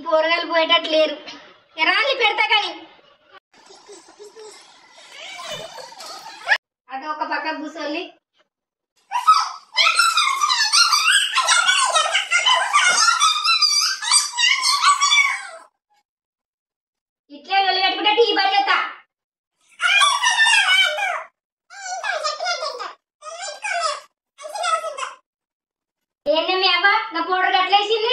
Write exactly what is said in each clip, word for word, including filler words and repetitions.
పోరగాలు పోయేటట్లు లేరు. రాళ్ళు పెడతా కానీ అటు ఒక పక్క కూర్చోలి. ఇట్లే లొల్లి పెట్టుకుంటే టీ బాధ్యత. ఏంటి మీ అవ్వ నా పౌడర్ అట్లేసింది?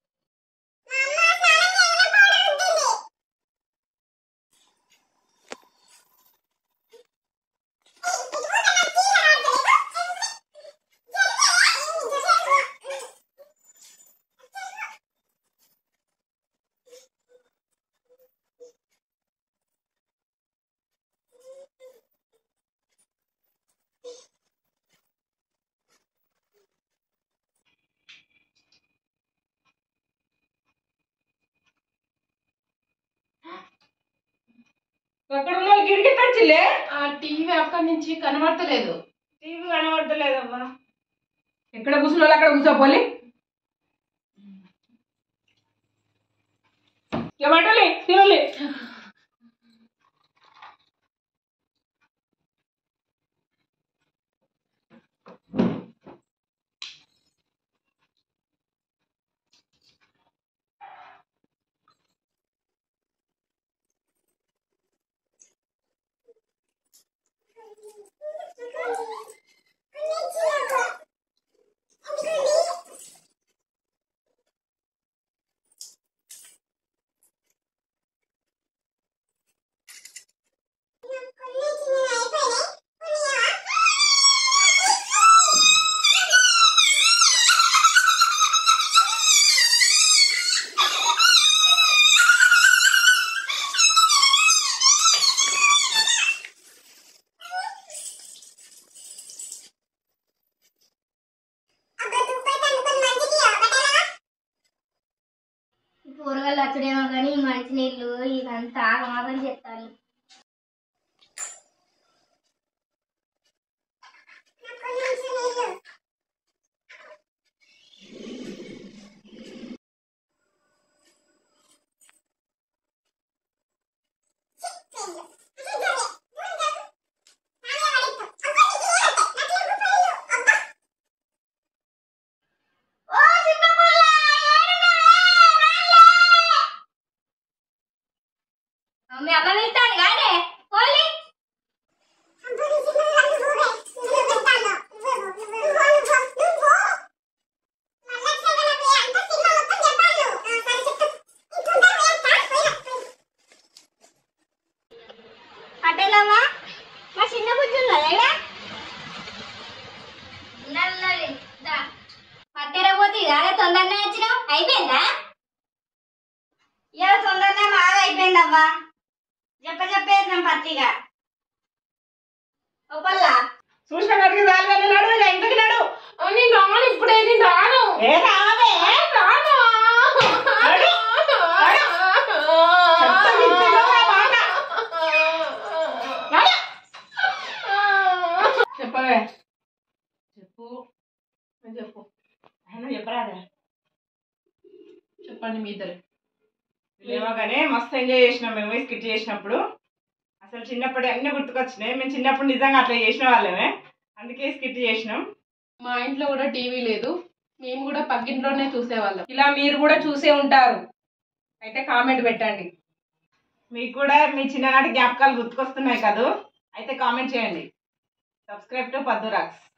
అక్కడ ఉన్న గిడికి తచ్చిలే. ఆ టీవీ అక్కడి నుంచి కనబడతలేదు. టీవీ కనబడతలేదమ్మా. ఎక్కడ కూర్చున్న అక్కడ కూర్చోపోలి. ఏమంటలే తినలే. కూరగాయలు వచ్చడేమో కానీ మంచినీళ్ళు ఇదంతా ఆగమాగం చెప్తాను. మీ అమ్మ వెళ్తాను కాదే పోలీ. అటేలమ్మా మా చిన్న కూర్చున్నదా పట్టేరా పోతే అదే తొందరనే వచ్చినావు అయిపోయిందా? ఇలా తొందరనే బాగా అయిపోయిందమ్మా. చెప్ప చెప్పేసినాం పత్తిగా ఒప్పల్లా చూసిన కడికి రాలి నడు. ఇంటికి నడు. నేను రాను ఇప్పుడే. నేను రాను. ఏ రావే రాను. చెప్పవే చెప్పు చెప్పు. ఆయన చెప్పరాదే. చెప్పండి మీ ఇద్దరు. ఏమో కానీ మస్తు ఎంజాయ్ చేసినాం మేము స్కిట్ చేసినప్పుడు. అసలు చిన్నప్పటి అన్ని గుర్తుకొచ్చినాయి. మేము చిన్నప్పుడు నిజంగా అట్లా చేసిన వాళ్ళమే, అందుకే స్కిట్ చేసినాం. మా ఇంట్లో కూడా టీవీ లేదు, మేము కూడా పక్కింట్లోనే చూసేవాళ్ళం. ఇలా మీరు కూడా చూసే ఉంటారు, అయితే కామెంట్ పెట్టండి. మీకు కూడా మీ చిన్ననాటి జ్ఞాపకాలు గుర్తుకొస్తున్నాయి కదా, అయితే కామెంట్ చేయండి. Subscribe to Paddu racks.